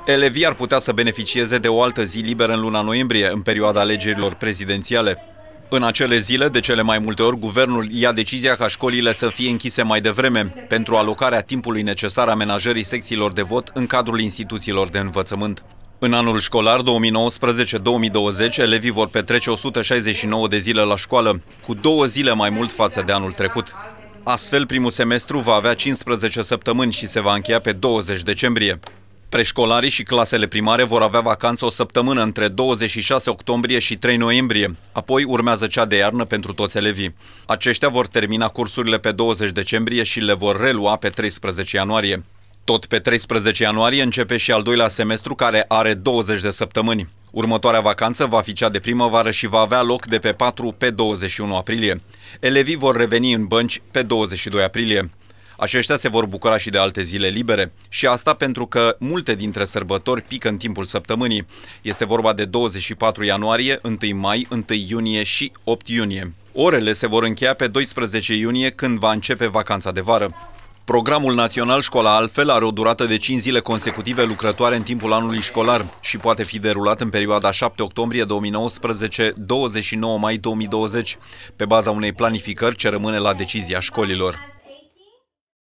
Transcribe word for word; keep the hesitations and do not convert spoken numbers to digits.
Elevii ar putea să beneficieze de o altă zi liberă în luna noiembrie, în perioada alegerilor prezidențiale. În acele zile, de cele mai multe ori, guvernul ia decizia ca școlile să fie închise mai devreme, pentru alocarea timpului necesar amenajării secțiilor de vot în cadrul instituțiilor de învățământ. În anul școlar două mii nouăsprezece două mii douăzeci, elevii vor petrece o sută șaizeci și nouă de zile la școală, cu două zile mai mult față de anul trecut. Astfel, primul semestru va avea cincisprezece săptămâni și se va încheia pe douăzeci decembrie. Preșcolarii și clasele primare vor avea vacanță o săptămână între douăzeci și șase octombrie și trei noiembrie, apoi urmează cea de iarnă pentru toți elevii. Aceștia vor termina cursurile pe douăzeci decembrie și le vor relua pe treisprezece ianuarie. Tot pe treisprezece ianuarie începe și al doilea semestru, care are douăzeci de săptămâni. Următoarea vacanță va fi cea de primăvară și va avea loc de pe patru pe douăzeci și unu aprilie. Elevii vor reveni în bănci pe douăzeci și doi aprilie. Aceștia se vor bucura și de alte zile libere, și asta pentru că multe dintre sărbători pică în timpul săptămânii. Este vorba de douăzeci și patru ianuarie, întâi mai, întâi iunie și opt iunie. Orele se vor încheia pe doisprezece iunie, când va începe vacanța de vară. Programul național Școala Altfel are o durată de cinci zile consecutive lucrătoare în timpul anului școlar și poate fi derulat în perioada șapte octombrie două mii nouăsprezece - douăzeci și nouă mai două mii douăzeci, pe baza unei planificări ce rămâne la decizia școlilor.